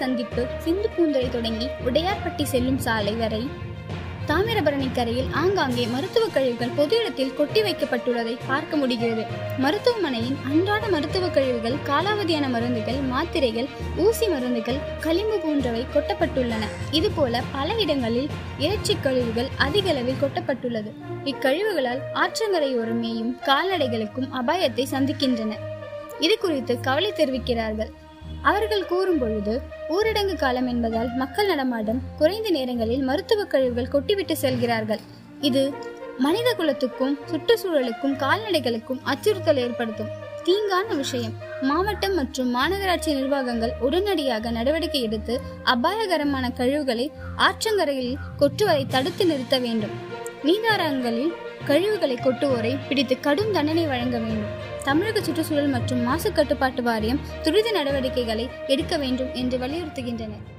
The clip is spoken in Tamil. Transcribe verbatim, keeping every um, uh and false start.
சந்திப்பு சிந்து பூந்துறை தொடங்கி உடையார்பட்டி செல்லும் சாலை வரை தாமிரபரணி கரையில் ஆங்காங்கே மருத்துவ கழிவுகள் பொது இடத்தில் கொட்டி வைக்கப்பட்டுள்ளதை பார்க்க முடிகிறது. மருத்துவமனையின் அன்றாட மருத்துவ கழிவுகள், காலாவதியான மருந்துகள், மாத்திரைகள், ஊசி மருந்துகள், களிம்பு போன்றவை கொட்டப்பட்டுள்ளன. இதுபோல பல இடங்களில் இறைச்சி கழிவுகள் அதிக அளவில் கொட்டப்பட்டுள்ளது. இக்கழிவுகளால் ஆற்றங்கரையோரம் மேயும் கால்நடைகளுக்கும் அபாயத்தை சந்திக்கின்றன. இது குறித்து கவலை தெரிவிக்கிறார்கள். அவர்கள் கூறும் பொழுது, ஊரடங்கு காலம் என்பதால் மக்கள் நடமாட்டம் குறைந்த நேரங்களில் மருத்துவ கழிவுகள் கொட்டிவிட்டு செல்கிறார்கள். இது மனித குலத்துக்கும் சுற்றுச்சூழலுக்கும் கால்நடைகளுக்கும் அச்சுறுத்தல் ஏற்படுத்தும் தீங்கான விஷயம். மாவட்டம் மற்றும் மாநகராட்சி நிர்வாகங்கள் உடனடியாக நடவடிக்கை எடுத்து அபாயகரமான கழிவுகளை ஆற்றங்கரையில் கொட்டுவதை தடுத்து நிறுத்த வேண்டும். நீராரங்களில் கழிவுகளை கொட்டுவோரை பிடித்து கடும் தண்டனை வழங்க வேண்டும். தமிழக சுற்றுச்சூழல் மற்றும் மாசு கட்டுப்பாட்டு வாரியம் துரித நடவடிக்கைகளை எடுக்க வேண்டும் என்று வலியுறுத்துகின்றனர்.